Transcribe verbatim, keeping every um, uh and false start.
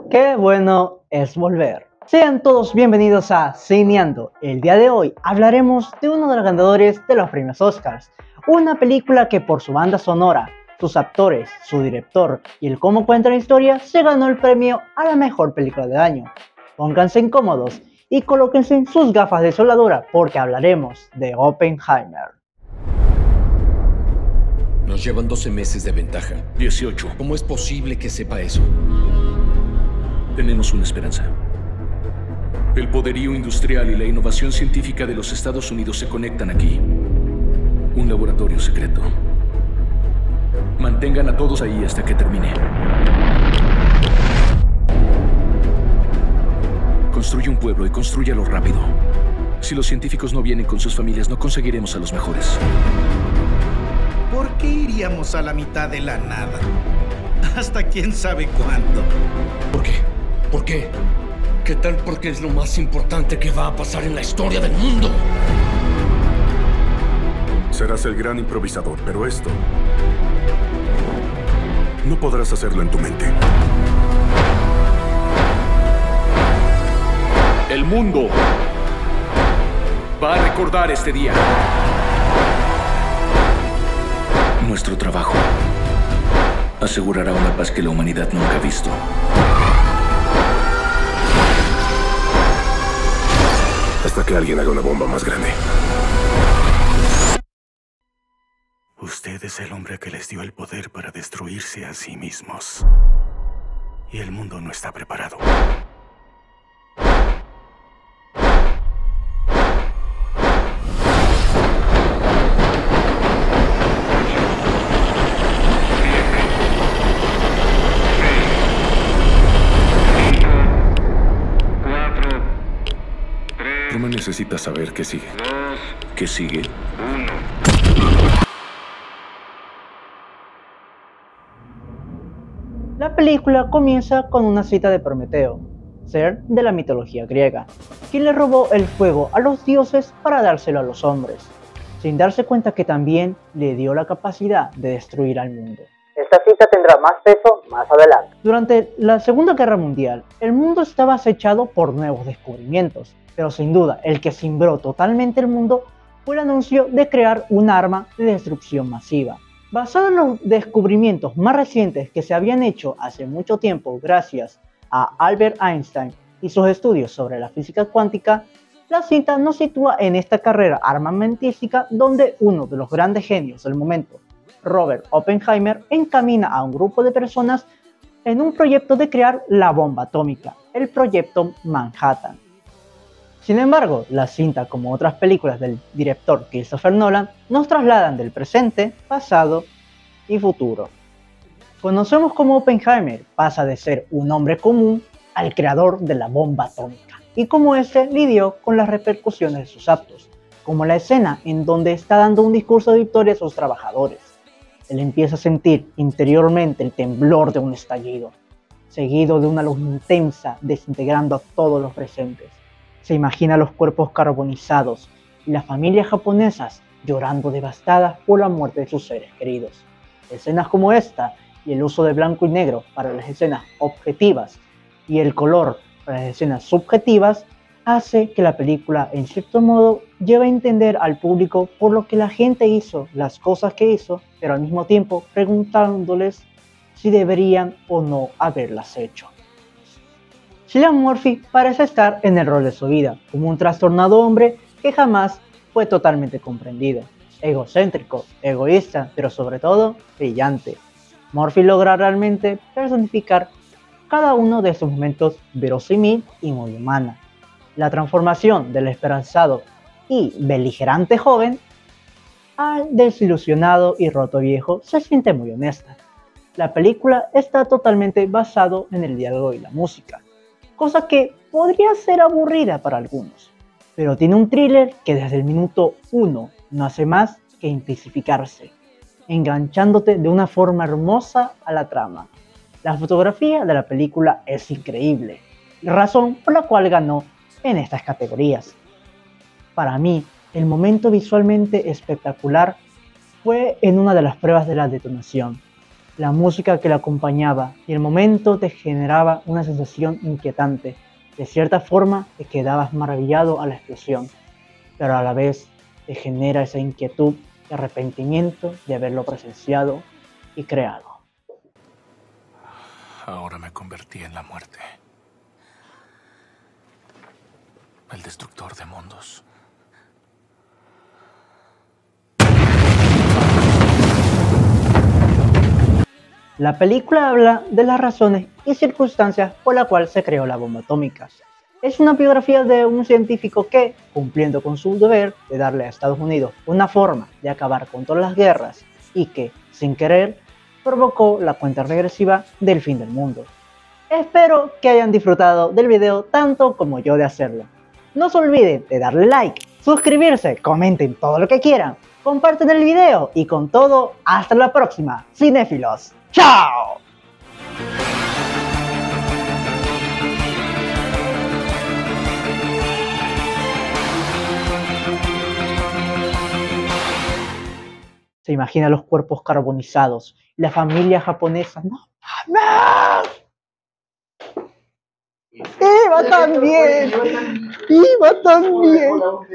Qué bueno es volver. Sean todos bienvenidos a Cineando. El día de hoy hablaremos de uno de los ganadores de los premios Oscars, una película que por su banda sonora, sus actores, su director y el cómo cuenta la historia se ganó el premio a la mejor película del año. Pónganse incómodos y colóquense sus gafas de soldadura porque hablaremos de Oppenheimer. Nos llevan doce meses de ventaja. dieciocho. ¿Cómo es posible que sepa eso? Tenemos una esperanza. El poderío industrial y la innovación científica de los Estados Unidos se conectan aquí. Un laboratorio secreto. Mantengan a todos ahí hasta que termine. Construye un pueblo y construyalo rápido. Si los científicos no vienen con sus familias, no conseguiremos a los mejores. ¿Por qué iríamos a la mitad de la nada? Hasta quién sabe cuándo. ¿Por qué? ¿Por qué? ¿Qué tal porque es lo más importante que va a pasar en la historia del mundo? Serás el gran improvisador, pero esto no podrás hacerlo en tu mente. El mundo va a recordar este día. Nuestro trabajo asegurará una paz que la humanidad nunca ha visto. Hasta que alguien haga una bomba más grande. Usted es el hombre que les dio el poder para destruirse a sí mismos. Y el mundo no está preparado. Truman necesita saber qué sigue. ¿Qué sigue? La película comienza con una cita de Prometeo, ser de la mitología griega, quien le robó el fuego a los dioses para dárselo a los hombres, sin darse cuenta que también le dio la capacidad de destruir al mundo. Esta cita tendrá más peso más adelante. Durante la Segunda Guerra Mundial, el mundo estaba acechado por nuevos descubrimientos, pero sin duda el que cimbró totalmente el mundo fue el anuncio de crear un arma de destrucción masiva. Basado en los descubrimientos más recientes que se habían hecho hace mucho tiempo gracias a Albert Einstein y sus estudios sobre la física cuántica, la cinta nos sitúa en esta carrera armamentística donde uno de los grandes genios del momento, Robert Oppenheimer, encamina a un grupo de personas en un proyecto de crear la bomba atómica, el proyecto Manhattan. Sin embargo, la cinta, como otras películas del director Christopher Nolan, nos trasladan del presente, pasado y futuro. Conocemos cómo Oppenheimer pasa de ser un hombre común al creador de la bomba atómica, y cómo éste lidió con las repercusiones de sus actos, como la escena en donde está dando un discurso de victoria a sus trabajadores. Él empieza a sentir interiormente el temblor de un estallido, seguido de una luz intensa desintegrando a todos los presentes. Se imagina los cuerpos carbonizados y las familias japonesas llorando devastadas por la muerte de sus seres queridos. Escenas como esta y el uso de blanco y negro para las escenas objetivas y el color para las escenas subjetivas hace que la película en cierto modo lleve a entender al público por lo que la gente hizo las cosas que hizo, pero al mismo tiempo preguntándoles si deberían o no haberlas hecho. Cillian Murphy parece estar en el rol de su vida, como un trastornado hombre que jamás fue totalmente comprendido, egocéntrico, egoísta, pero sobre todo brillante. Murphy logra realmente personificar cada uno de sus momentos verosímil y muy humana. La transformación del esperanzado y beligerante joven al desilusionado y roto viejo se siente muy honesta. La película está totalmente basado en el diálogo y la música, cosa que podría ser aburrida para algunos, pero tiene un thriller que desde el minuto uno no hace más que intensificarse, enganchándote de una forma hermosa a la trama. La fotografía de la película es increíble, razón por la cual ganó en estas categorías. Para mí, el momento visualmente espectacular fue en una de las pruebas de la detonación. La música que la acompañaba y el momento te generaba una sensación inquietante. De cierta forma te quedabas maravillado a la explosión, pero a la vez te genera esa inquietud y arrepentimiento de haberlo presenciado y creado. Ahora me convertí en la muerte. El destructor de mundos. La película habla de las razones y circunstancias por las cuales se creó la bomba atómica. Es una biografía de un científico que, cumpliendo con su deber de darle a Estados Unidos una forma de acabar con todas las guerras y que, sin querer, provocó la cuenta regresiva del fin del mundo. Espero que hayan disfrutado del video tanto como yo de hacerlo. No se olviden de darle like, suscribirse, comenten todo lo que quieran, comparten el video y con todo, hasta la próxima, cinéfilos. ¡Chao! Se imagina los cuerpos carbonizados, la familia japonesa. ¡No mames! ¡Iba tan bien! ¡Iba tan bien!